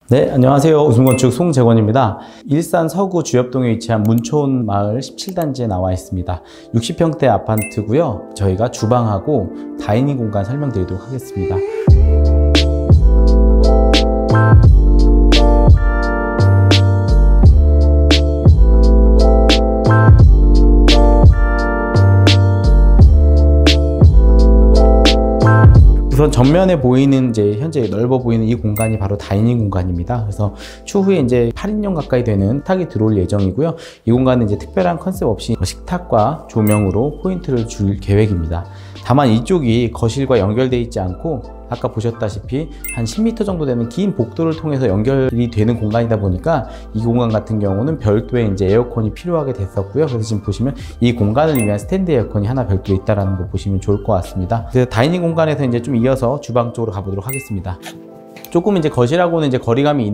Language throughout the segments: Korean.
네, 안녕하세요. 웃음건축 송재권입니다. 일산 서구 주엽동에 위치한 문촌 마을 17단지에 나와 있습니다. 60평대 아파트고요. 저희가 주방하고 다이닝 공간 설명드리도록 하겠습니다. 우선 전면에 보이는 현재 넓어 보이는 이 공간이 바로 다이닝 공간입니다. 그래서 추후에 8인용 가까이 되는 식탁이 들어올 예정이고요. 이 공간은 특별한 컨셉 없이 식탁과 조명으로 포인트를 줄 계획입니다. 다만 이쪽이 거실과 연결되어 있지 않고 아까 보셨다시피 한 10m 정도 되는 긴 복도를 통해서 연결이 되는 공간이다 보니까 이 공간 같은 경우는 별도의 에어컨이 필요하게 됐었고요. 그래서 지금 보시면 이 공간을 위한 스탠드 에어컨이 하나 별도로 있다는 거 보시면 좋을 것 같습니다. 그래서 다이닝 공간에서 좀 이어서 주방 쪽으로 가보도록 하겠습니다. 조금 거실하고는 거리감이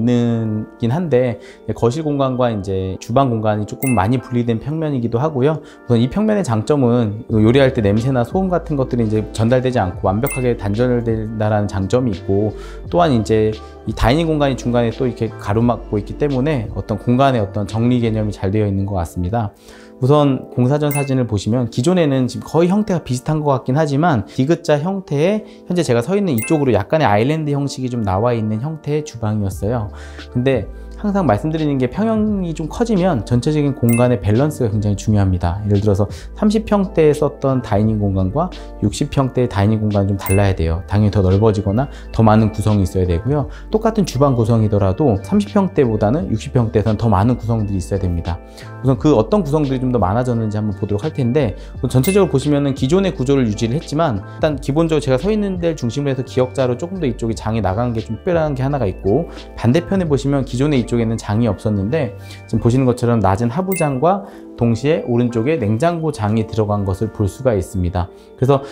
있긴 한데 거실 공간과 주방 공간이 조금 많이 분리된 평면이기도 하고요. 우선 이 평면의 장점은 요리할 때 냄새나 소음 같은 것들이 전달되지 않고 완벽하게 단절된다는 장점이 있고, 또한 이 다이닝 공간이 중간에 또 이렇게 가로막고 있기 때문에 어떤 공간의 어떤 정리 개념이 잘 되어 있는 것 같습니다. 우선 공사전 사진을 보시면 기존에는 지금 거의 형태가 비슷한 것 같긴 하지만 디귿자 형태의, 현재 제가 서 있는 이쪽으로 약간의 아일랜드 형식이 좀 나와 있는 형태의 주방이었어요. 근데 항상 말씀드리는 게 평형이 좀 커지면 전체적인 공간의 밸런스가 굉장히 중요합니다. 예를 들어서 30평대에 썼던 다이닝 공간과 60평대의 다이닝 공간은 좀 달라야 돼요. 당연히 더 넓어지거나 더 많은 구성이 있어야 되고요. 똑같은 주방 구성이더라도 30평대보다는 60평대에서는 더 많은 구성들이 있어야 됩니다. 우선 그 어떤 구성들이 좀 더 많아졌는지 한번 보도록 할 텐데, 전체적으로 보시면은 기존의 구조를 유지를 했지만 일단 기본적으로 제가 서 있는 데를 중심으로 해서 기역자로 조금 더 이쪽에 장이 나간 게 좀 특별한 게 하나가 있고, 반대편에 보시면 기존에 이쪽에는 장이 없었는데 지금 보시는 것처럼 낮은 하부장과 동시에 오른쪽에 냉장고 장이 들어간 것을 볼 수가 있습니다. 그래서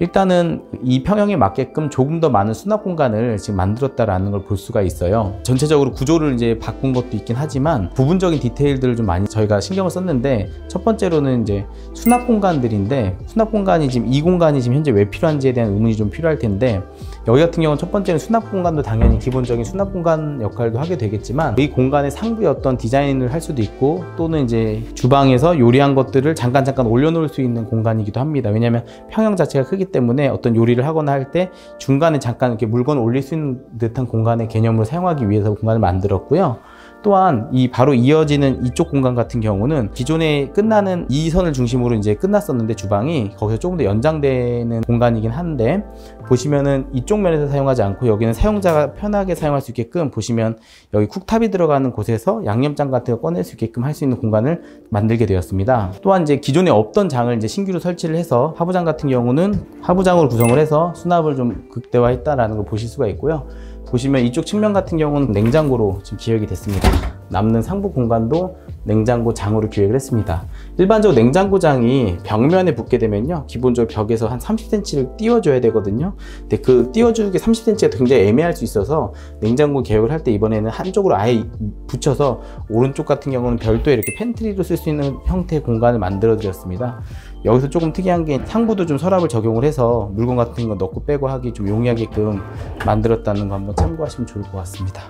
일단은 이 평형에 맞게끔 조금 더 많은 수납 공간을 지금 만들었다라는 걸 볼 수가 있어요. 전체적으로 구조를 바꾼 것도 있긴 하지만 부분적인 디테일들을 좀 많이 저희가 신경을 썼는데, 첫 번째로는 수납 공간들인데, 수납 공간이 지금 이 공간이 지금 현재 왜 필요한지에 대한 의문이 좀 필요할 텐데, 여기 같은 경우는 첫 번째는 수납 공간도 당연히 기본적인 수납 공간 역할도 하게 되겠지만 이 공간의 상부에 어떤 디자인을 할 수도 있고, 또는 주방에서 요리한 것들을 잠깐 올려놓을 수 있는 공간이기도 합니다. 왜냐하면 평형 자체가 크기 때문에 어떤 요리를 하거나 할 때 중간에 잠깐 이렇게 물건을 올릴 수 있는 듯한 공간의 개념으로 사용하기 위해서 공간을 만들었고요. 또한 이 바로 이어지는 이쪽 공간 같은 경우는 기존에 끝나는 이 선을 중심으로 끝났었는데 주방이 거기서 조금 더 연장되는 공간이긴 한데, 보시면은 이쪽 면에서 사용하지 않고 여기는 사용자가 편하게 사용할 수 있게끔, 보시면 여기 쿡탑이 들어가는 곳에서 양념장 같은 거 꺼낼 수 있게끔 할 수 있는 공간을 만들게 되었습니다. 또한 기존에 없던 장을 신규로 설치를 해서 하부장 같은 경우는 하부장으로 구성을 해서 수납을 좀 극대화했다라는 걸 보실 수가 있고요. 보시면 이쪽 측면 같은 경우는 냉장고로 지금 기획이 됐습니다. 남는 상부 공간도 냉장고 장으로 기획을 했습니다. 일반적으로 냉장고 장이 벽면에 붙게 되면요, 기본적으로 벽에서 한 30cm를 띄워줘야 되거든요. 근데 그 띄워주기 30cm가 굉장히 애매할 수 있어서 냉장고 계획을 할 때 이번에는 한쪽으로 아예 붙여서 오른쪽 같은 경우는 별도의 이렇게 팬트리로 쓸 수 있는 형태의 공간을 만들어 드렸습니다. 여기서 조금 특이한 게 상부도 좀 서랍을 적용을 해서 물건 같은 거 넣고 빼고 하기 좀 용이하게끔 만들었다는 거 한번 참고하시면 좋을 것 같습니다.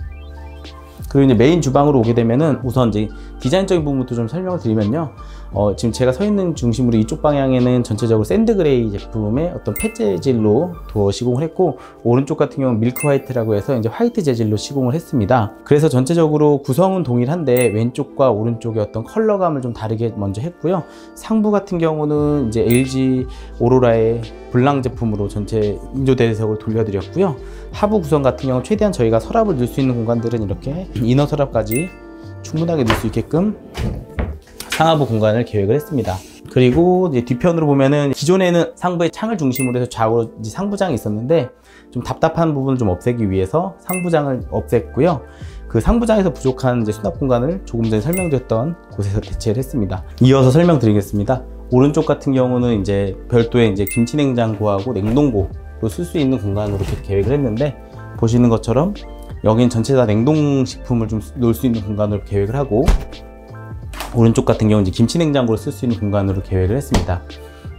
그리고 메인 주방으로 오게 되면은 우선 디자인적인 부분부터 좀 설명을 드리면요, 지금 제가 서 있는 중심으로 이쪽 방향에는 전체적으로 샌드 그레이 제품의 어떤 펫 재질로 도어 시공을 했고, 오른쪽 같은 경우는 밀크 화이트라고 해서 화이트 재질로 시공을 했습니다. 그래서 전체적으로 구성은 동일한데 왼쪽과 오른쪽의 어떤 컬러감을 좀 다르게 먼저 했고요. 상부 같은 경우는 LG 오로라의 블랑 제품으로 전체 인조 대리석을 돌려드렸고요. 하부 구성 같은 경우 최대한 저희가 서랍을 넣을 수 있는 공간들은 이렇게 이너 서랍까지 충분하게 넣을 수 있게끔 상하부 공간을 계획을 했습니다. 그리고 뒤편으로 보면은 기존에는 상부에 창을 중심으로 해서 좌우로 상부장이 있었는데 좀 답답한 부분을 좀 없애기 위해서 상부장을 없앴고요. 그 상부장에서 부족한 수납 공간을 조금 전에 설명드렸던 곳에서 대체를 했습니다. 이어서 설명드리겠습니다. 오른쪽 같은 경우는 별도의 김치 냉장고하고 냉동고로 쓸 수 있는 공간으로 이렇게 계획을 했는데, 보시는 것처럼 여긴 전체 다 냉동식품을 좀 놓을 수 있는 공간으로 계획을 하고, 오른쪽 같은 경우는 김치 냉장고를 쓸 수 있는 공간으로 계획을 했습니다.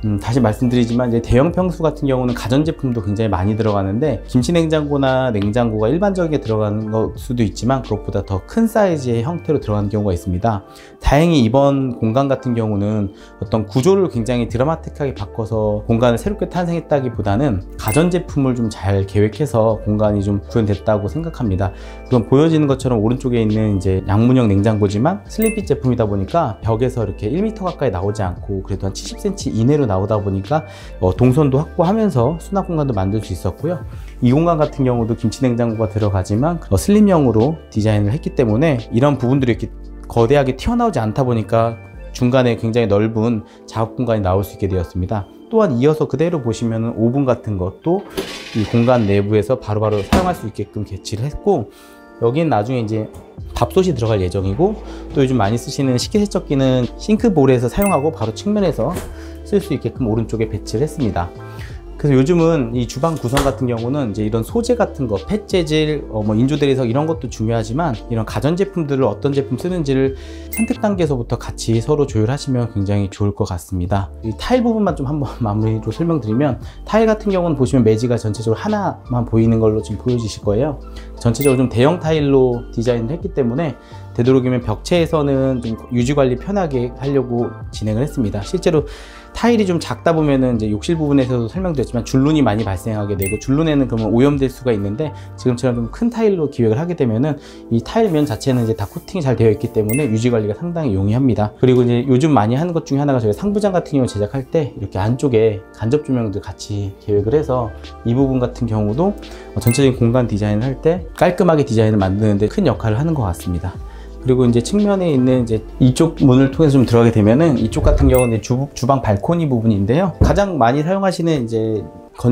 다시 말씀드리지만 이제 대형 평수 같은 경우는 가전제품도 굉장히 많이 들어가는데 김치냉장고나 냉장고가 일반적이게 들어가는 걸 수도 있지만 그것보다 더 큰 사이즈의 형태로 들어가는 경우가 있습니다. 다행히 이번 공간 같은 경우는 어떤 구조를 굉장히 드라마틱하게 바꿔서 공간을 새롭게 탄생했다기보다는 가전제품을 좀 잘 계획해서 공간이 좀 구현됐다고 생각합니다. 우선 보여지는 것처럼 오른쪽에 있는 이제 양문형 냉장고지만 슬림핏 제품이다 보니까 벽에서 이렇게 1m 가까이 나오지 않고 그래도 한 70cm 이내로 나오다 보니까 동선도 확보하면서 수납 공간도 만들 수 있었고요. 이 공간 같은 경우도 김치냉장고가 들어가지만 슬림형으로 디자인을 했기 때문에 이런 부분들이 이렇게 거대하게 튀어나오지 않다 보니까 중간에 굉장히 넓은 작업 공간이 나올 수 있게 되었습니다. 또한 이어서 그대로 보시면 오븐 같은 것도 이 공간 내부에서 바로바로 사용할 수 있게끔 배치를 했고, 여기는 나중에 이제 밥솥이 들어갈 예정이고, 또 요즘 많이 쓰시는 식기세척기는 싱크볼에서 사용하고 바로 측면에서 쓸 수 있게끔 오른쪽에 배치를 했습니다. 그래서 요즘은 이 주방 구성 같은 경우는 이제 이런 소재 같은 거, 펫재질, 인조대리석 이런 것도 중요하지만 이런 가전제품들을 어떤 제품 쓰는지를 선택 단계에서부터 같이 서로 조율하시면 굉장히 좋을 것 같습니다. 이 타일 부분만 좀 한번 마무리로 설명드리면, 타일 같은 경우는 보시면 매지가 전체적으로 하나만 보이는 걸로 지금 보여주실 거예요. 전체적으로 좀 대형 타일로 디자인을 했기 때문에 되도록이면 벽체에서는 좀 유지관리 편하게 하려고 진행을 했습니다. 실제로 타일이 좀 작다 보면은 이제 욕실 부분에서도 설명드렸지만 줄눈이 많이 발생하게 되고, 줄눈에는 그러면 오염될 수가 있는데, 지금처럼 좀 큰 타일로 기획을 하게 되면은 이 타일면 자체는 이제 다 코팅이 잘 되어 있기 때문에 유지 관리가 상당히 용이합니다. 그리고 이제 요즘 많이 하는 것 중에 하나가 저희가 상부장 같은 경우 제작할 때 이렇게 안쪽에 간접 조명들 같이 계획을 해서 이 부분 같은 경우도 전체적인 공간 디자인을 할 때 깔끔하게 디자인을 만드는데 큰 역할을 하는 것 같습니다. 그리고 이제 측면에 있는 이제 이쪽 문을 통해서 좀 들어가게 되면은, 이쪽 같은 경우는 주방 발코니 부분인데요. 가장 많이 사용하시는 이제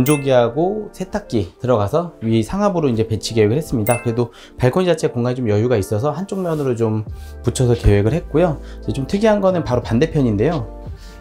건조기하고 세탁기 들어가서 위 상압으로 이제 배치 계획을 했습니다. 그래도 발코니 자체 공간이 좀 여유가 있어서 한쪽 면으로 좀 붙여서 계획을 했고요. 이제 좀 특이한 거는 바로 반대편인데요.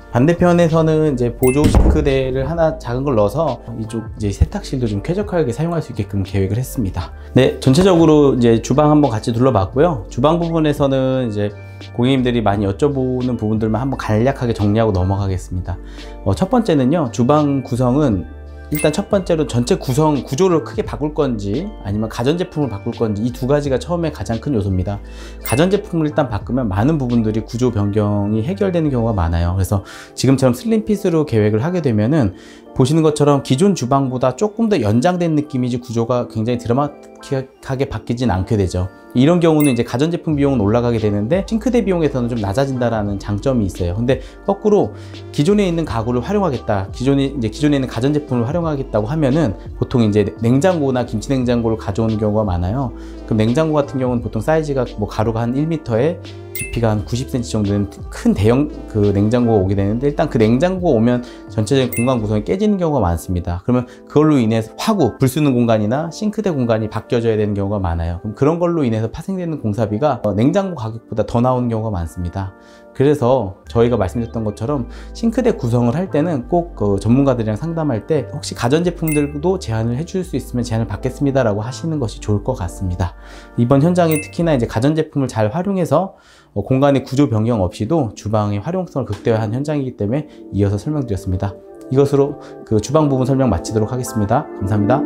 반대편에서는 이제 보조 싱크대를 하나 작은 걸 넣어서 이쪽 이제 세탁실도 좀 쾌적하게 사용할 수 있게끔 계획을 했습니다. 네, 전체적으로 이제 주방 한번 같이 둘러봤고요. 주방 부분에서는 이제 고객님들이 많이 여쭤보는 부분들만 한번 간략하게 정리하고 넘어가겠습니다. 첫 번째는요, 주방 구성은 일단 첫 번째로 전체 구조를 크게 바꿀 건지 아니면 가전제품을 바꿀 건지, 이 두 가지가 처음에 가장 큰 요소입니다. 가전제품을 일단 바꾸면 많은 부분들이 구조 변경이 해결되는 경우가 많아요. 그래서 지금처럼 슬림핏으로 계획을 하게 되면은 보시는 것처럼 기존 주방보다 조금 더 연장된 느낌이지 구조가 굉장히 드라마틱하게 바뀌진 않게 되죠. 이런 경우는 이제 가전제품 비용은 올라가게 되는데 싱크대 비용에서는 좀 낮아진다라는 장점이 있어요. 근데 거꾸로 기존에 있는 가구를 활용하겠다, 기존에 있는 가전제품을 활용하겠다고 하면은 보통 이제 냉장고나 김치냉장고를 가져오는 경우가 많아요. 그럼 냉장고 같은 경우는 보통 사이즈가 가로가 한 1m에 깊이가 한 90cm 정도 되는 큰 대형 그 냉장고가 오게 되는데, 일단 그 냉장고가 오면 전체적인 공간 구성이 깨지는 경우가 많습니다. 그러면 그걸로 인해서 불 쓰는 공간이나 싱크대 공간이 바뀌어져야 되는 경우가 많아요. 그럼 그런 걸로 인해서 파생되는 공사비가 냉장고 가격보다 더 나오는 경우가 많습니다. 그래서 저희가 말씀드렸던 것처럼 싱크대 구성을 할 때는 꼭 전문가들이랑 상담할 때 혹시 가전제품들도 제안을 해줄 수 있으면 제안을 받겠습니다 라고 하시는 것이 좋을 것 같습니다. 이번 현장에 특히나 이제 가전제품을 잘 활용해서 공간의 구조 변경 없이도 주방의 활용성을 극대화한 현장이기 때문에 이어서 설명드렸습니다. 이것으로 그 주방 부분 설명 마치도록 하겠습니다. 감사합니다.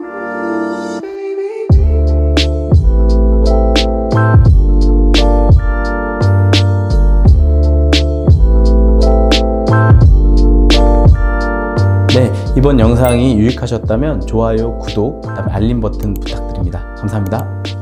네, 이번 영상이 유익하셨다면 좋아요, 구독, 그다음에 알림 버튼 부탁드립니다. 감사합니다.